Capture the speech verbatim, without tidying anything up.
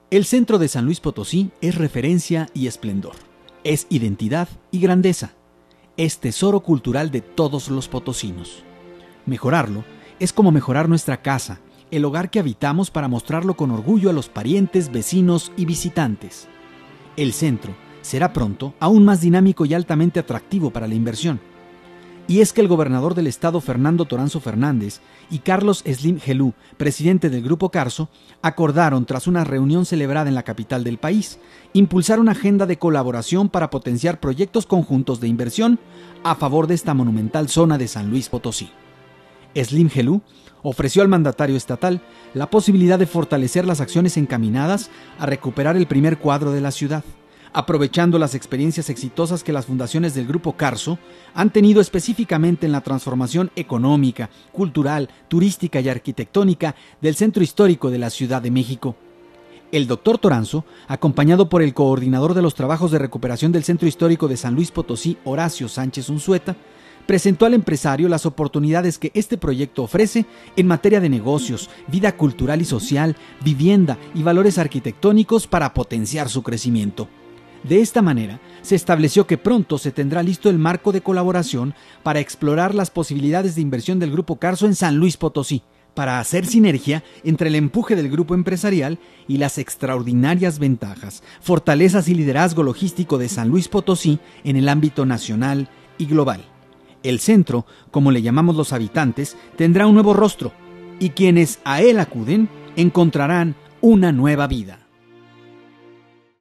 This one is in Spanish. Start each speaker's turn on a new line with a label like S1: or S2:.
S1: El centro de San Luis Potosí es referencia y esplendor. Es identidad y grandeza. Es tesoro cultural de todos los potosinos. Mejorarlo es como mejorar nuestra casa, el hogar que habitamos, para mostrarlo con orgullo a los parientes, vecinos y visitantes. El centro será pronto aún más dinámico y altamente atractivo para la inversión. Y es que el gobernador del estado, Fernando Toranzo Fernández, y Carlos Slim Helú, presidente del Grupo Carso, acordaron, tras una reunión celebrada en la capital del país, impulsar una agenda de colaboración para potenciar proyectos conjuntos de inversión a favor de esta monumental zona de San Luis Potosí. Slim Helú ofreció al mandatario estatal la posibilidad de fortalecer las acciones encaminadas a recuperar el primer cuadro de la ciudad, aprovechando las experiencias exitosas que las fundaciones del Grupo Carso han tenido específicamente en la transformación económica, cultural, turística y arquitectónica del centro histórico de la Ciudad de México. El doctor Toranzo, acompañado por el coordinador de los trabajos de recuperación del centro histórico de San Luis Potosí, Horacio Sánchez Unzueta, presentó al empresario las oportunidades que este proyecto ofrece en materia de negocios, vida cultural y social, vivienda y valores arquitectónicos para potenciar su crecimiento. De esta manera, se estableció que pronto se tendrá listo el marco de colaboración para explorar las posibilidades de inversión del Grupo Carso en San Luis Potosí, para hacer sinergia entre el empuje del grupo empresarial y las extraordinarias ventajas, fortalezas y liderazgo logístico de San Luis Potosí en el ámbito nacional y global. El centro, como le llamamos los habitantes, tendrá un nuevo rostro, y quienes a él acuden encontrarán una nueva vida.